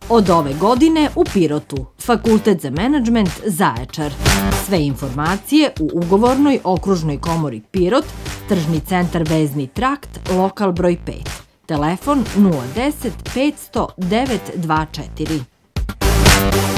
Od ove godine u Pirotu, Fakultet za menadžment Zaječar. Sve informacije u ugovornoj okružnoj komori Pirot, tržni centar Vezni trakt, lokal broj 5. Telefon 010 500 924.